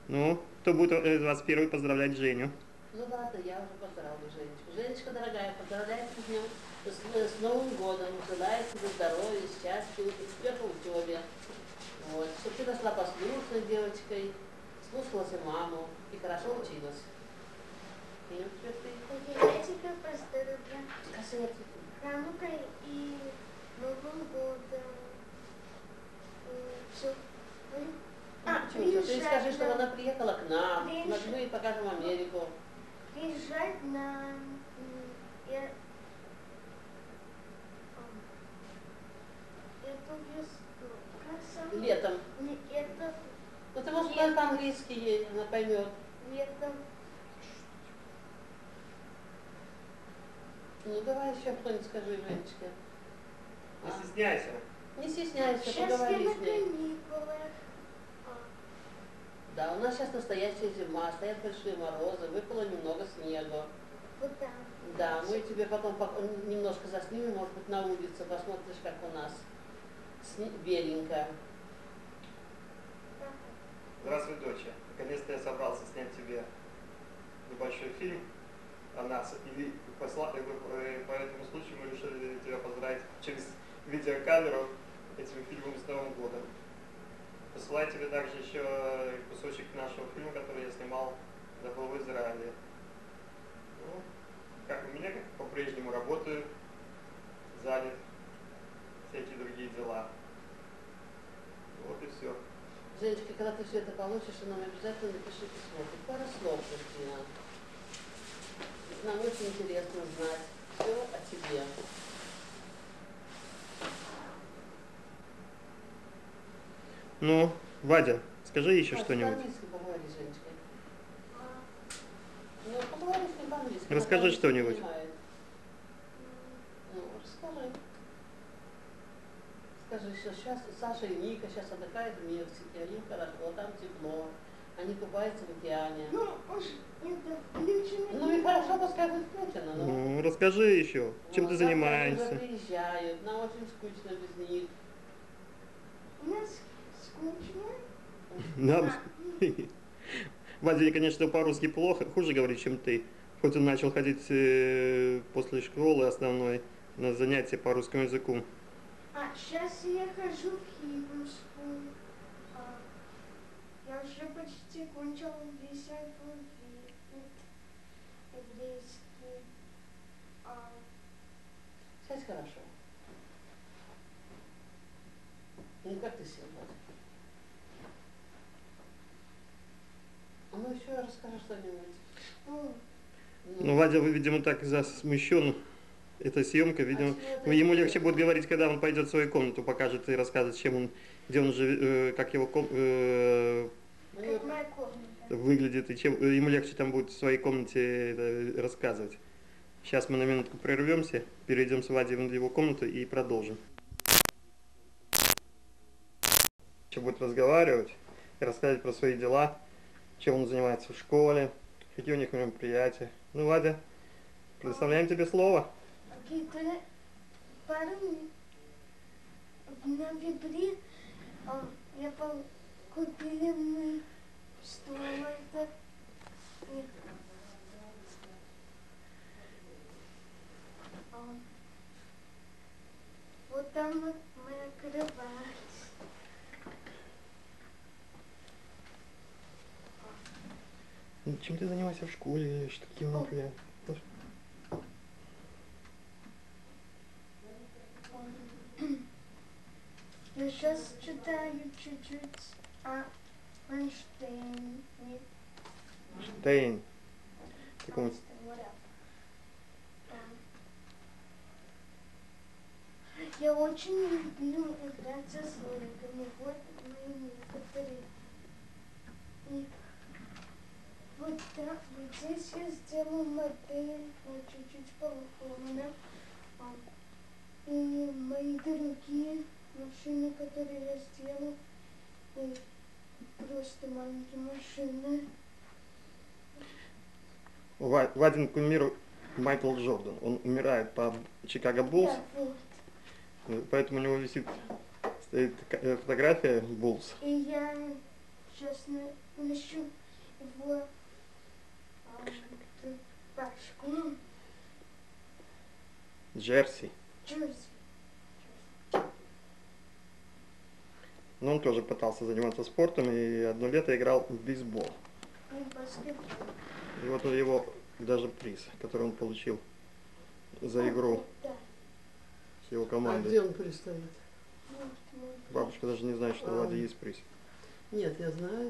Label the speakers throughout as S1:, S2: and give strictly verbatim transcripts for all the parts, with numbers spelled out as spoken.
S1: Ну, кто будет из вас первый поздравлять Женю?
S2: Ну ладно, я уже поздравлю Женечку. Женечка, дорогая, поздравляю с днем, с, с Новым годом. Желаю тебе здоровья, счастья, успеха в учебе. Вот. Чтобы ты росла послушной девочкой, слушалась и маму и хорошо училась. И вот теперь ты...
S3: Я тебя поздравляю.
S2: Скажи, я тебе...
S3: Ханукой и Новым годом. Все.
S2: А, почему? Ты скажи, что она приехала к нам, приезжай. Мы ей покажем Америку.
S3: Приезжать на... Я... Это весну.
S2: Летом.
S3: Не, это...
S2: Ну ты можешь сказать по-английски ей, она поймет.
S3: Летом.
S2: Ну давай еще кто-нибудь скажи, Женечке.
S1: Не а. стесняйся.
S2: Не стесняйся,
S3: сейчас
S2: поговори
S3: я
S2: с ней.
S3: каникулах.
S2: Да, у нас сейчас настоящая зима, стоят большие морозы, выпало немного снега.
S3: Вот так.
S2: Да, мы тебе потом немножко заснимем, может быть, на улице, посмотришь, как у нас беленько.
S1: Здравствуй, доча. Наконец-то я собрался снять тебе небольшой фильм о нас. И посла... по этому случаю мы решили тебя поздравить через видеокамеру этим фильмом с Новым годом. Посылаю тебе также еще кусочек нашего фильма, который я снимал, когда был в Израиле. Ну, как у меня, как по-прежнему работаю, занят, всякие другие дела. Вот и все.
S2: Женечка, когда ты все это получишь, нам обязательно напиши письмо. Ты пару слов, Кристина. Нам очень интересно знать все о тебе.
S1: Ну, Вадя, скажи еще
S2: а,
S1: что-нибудь.
S2: По-английски поговори, Женечка. Ну, поговори с ним по-английски.
S1: Расскажи что-нибудь.
S2: Ну, расскажи. Скажи, что сейчас Саша и Ника сейчас отдыхают в Мексике, им хорошо, там тепло, они купаются в океане.
S3: Ну, уж это включено.
S2: Ну и хорошо, пускай будет включено. Но...
S1: Ну, расскажи еще, чем вот, ты занимаешься.
S2: Они приезжают, нам очень скучно без них.
S3: У нас скучно?
S1: Нам? Вадя, конечно, по-русски плохо, хуже говорит, чем ты. Хоть он начал ходить э, после школы основной на занятия по русскому языку.
S3: А сейчас я хожу в химию. А, я уже почти кончил весь алфавит еврейский. А,
S2: сейчас хорошо. Ну как ты сел, Вадя? А ну еще расскажи что-нибудь.
S3: Ну,
S1: ну, Вадя, вы, видимо, так засмущен. Эта съемка, видимо, а ему легче будет говорить, когда он пойдет в свою комнату, покажет и расскажет, чем он, где он живет, как его ком, э, выглядит, и чем ему легче там будет в своей комнате рассказывать. Сейчас мы на минутку прервемся, перейдем с Вадей в его комнату и продолжим. Еще будет разговаривать и рассказывать про свои дела, чем он занимается в школе, какие у них мероприятия. Ну, Вадя, предоставляем тебе слово.
S3: Какие-то парни на вибре, я купили мы что это. Вот там вот моя кровать.
S1: Чем ты занимаешься в школе? Что такие мероприятия?
S3: Я сейчас читаю чуть-чуть о Эйнштейне.
S1: Эйнштейн. Такому...
S3: Я очень люблю играть со слониками. Вот мои некоторые. И вот так, вот здесь я сделала модель, вот чуть-чуть полуформенно. И мои другие машины, которые я сделала, и просто маленькие машины.
S1: Вадин кумир Майкл Джордан. Он умирает по Чикаго Буллс.
S3: Да, вот.
S1: Поэтому у него висит, стоит фотография Буллс.
S3: И я сейчас ношу его а, рубашку.
S1: Джерси.
S3: Джерси.
S1: Но он тоже пытался заниматься спортом и одно лето играл в бейсбол.
S3: Ну, баскетбол.
S1: И вот его даже приз, который он получил за игру
S3: Да.
S1: с его
S2: А
S1: командой.
S2: где он пристоит?
S3: Вот, вот.
S1: Бабушка даже не знает, что у
S2: А.
S1: Влади есть приз.
S2: Нет, я знаю.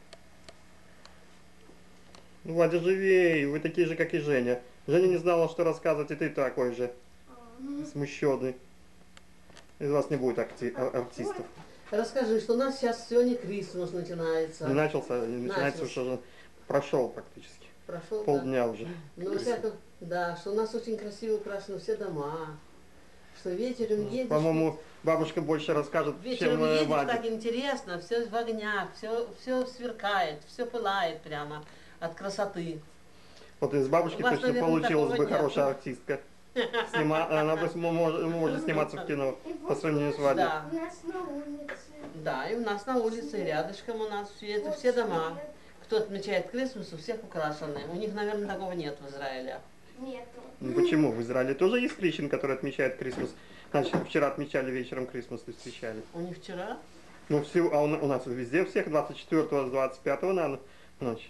S1: Ну, Владя, живей, вы такие же, как и Женя. Женя не знала, что рассказывать, и ты такой же,
S3: А, ну,
S1: смущенный. Из вас не будет акти- а- артистов.
S2: Расскажи, что у нас сейчас сегодня Крисмас начинается.
S1: Не начался, не начинается,
S2: Начался.
S1: уже прошел практически.
S2: Прошел, да.
S1: Полдня уже.
S2: Ну, во всяком, да, что у нас очень красиво украшены все дома. Что вечером едешь.
S1: По-моему, бабушка больше расскажет,
S2: Вечером
S1: чем э,
S2: едешь,
S1: Вадик.
S2: так интересно, все в огнях, все, все сверкает, все пылает прямо от красоты.
S1: Вот из бабушки
S2: У вас,
S1: точно
S2: наверное,
S1: получилась
S2: такого
S1: бы
S2: нет.
S1: хорошая артистка. Снима... Она бы см- может, может сниматься в кино по сравнению с Вадей.
S2: Да,
S3: у нас на улице.
S2: да, и у нас на улице, рядышком у нас все это,
S3: Вот
S2: все дома.
S3: свет.
S2: Кто отмечает Крисмас, у всех украшены. У них, наверное, такого нет в Израиле.
S3: Нету.
S1: Ну, почему? В Израиле тоже есть крещен, который отмечает Крисмас. Значит, вчера отмечали вечером Крисмас, то встречали.
S2: У них вчера.
S1: Ну, все, а у, на- у нас везде всех двадцать четвёртого, двадцать пятого на ночь.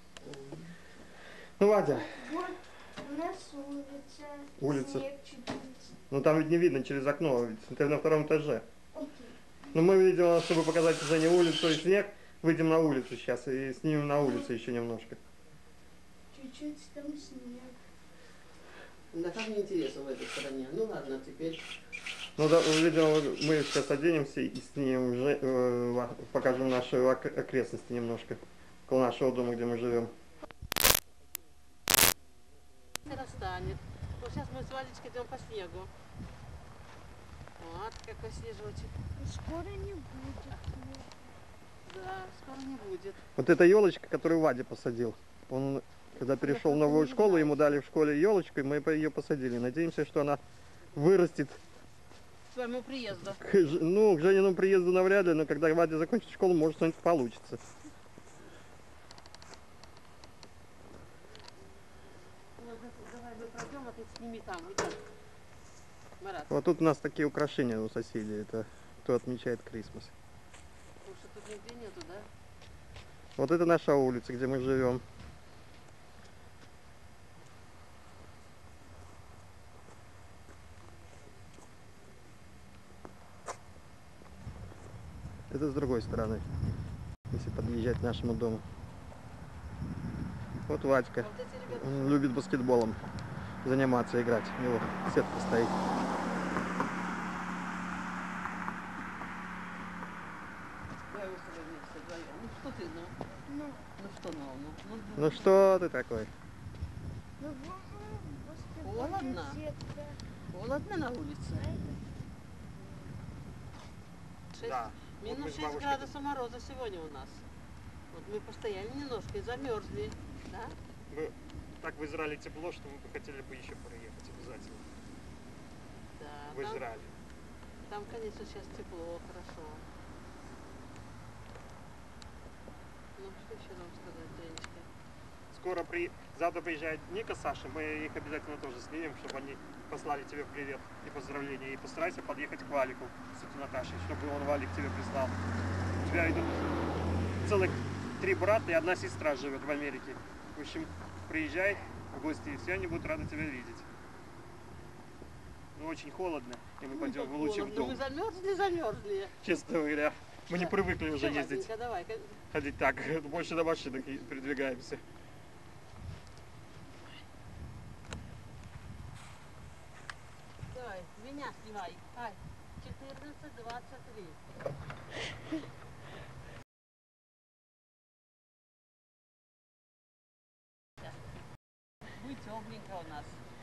S1: Ну, Вадя,
S3: Вот у нас улица.
S1: Улица.
S3: Снег чуть-чуть.
S1: ну там ведь не видно через окно, ведь ты на втором этаже.
S3: Окей.
S1: Но мы, видимо, чтобы показать Жене улицу и снег, выйдем на улицу сейчас и снимем на улице еще немножко.
S3: Чуть-чуть там снег.
S2: Да как мне интересно в этой стороне. Ну ладно, теперь.
S1: Ну, да, видимо, мы сейчас оденемся и снимем, Же- э, ва- покажем наши ок- окрестности немножко, около нашего дома, где мы живем.
S2: Растанет. Вот сейчас мы с Валечкой идем по снегу. Вот какой снежочек.
S3: Скоро не будет.
S2: Да, скоро не будет.
S1: Вот эта елочка, которую Вадя посадил, он, когда перешел в новую школу, ему дали в школе елочку, и мы ее посадили. Надеемся, что она вырастет
S2: К своему приезду.
S1: к, Ж- ну, к Жениному приезду навряд ли, но когда Вадя закончит школу, может, что-нибудь получится.
S2: Ну, давай мы пройдем, а ты сними там, идем. Марат,
S1: Вот тут у нас такие украшения у соседей, это кто отмечает Крисмас.
S2: потому что тут нигде нету, да?
S1: Вот это наша улица, где мы живем. Это с другой стороны, если подъезжать к нашему дому. Вот Вадька.
S2: Вот эти ребята.
S1: Он любит баскетболом заниматься, играть. У него сетка стоит.
S2: Давай мы с тобой вместе вдвоем. Ну что ты, ну?
S3: Ну,
S2: Ну что, ну, ну, ну,
S1: Ну что ты такой?
S3: ну,
S2: Холодно.
S3: сетка.
S2: холодно на улице. Шесть-
S1: Да.
S2: Минус
S1: Вот мы с
S2: шесть
S1: бабушкой-
S2: градусов мороза сегодня у нас. Вот мы постояли немножко и замерзли. Да?
S1: Мы так в Израиле тепло, что мы бы хотели бы еще проехать обязательно.
S2: Да.
S1: В
S2: Там,
S1: Израиле.
S2: там, конечно, сейчас тепло, хорошо. Ну, что еще нам сказать, Женечка?
S1: Скоро при... Завтра приезжает Ника, Саша, мы их обязательно тоже снимем, чтобы они послали тебе привет и поздравления. И постарайся подъехать к Валику с этим Наташей, чтобы он Валик тебе прислал. У тебя идут целых три брата и одна сестра живет в Америке. В общем, приезжай в гости, и все они будут рады тебя видеть. Ну, очень холодно, и мы пойдем
S2: Ну,
S1: лучше в
S2: холодно,
S1: дом.
S2: мы замерзли, замерзли.
S1: Честно говоря, мы не привыкли уже
S2: Всё,
S1: ездить,
S2: Ваденька, давай.
S1: ходить так. Больше на машинах и передвигаемся.
S2: Давай, меня снимай. Ай, четырнадцать двадцать три. Будет тепленько у нас.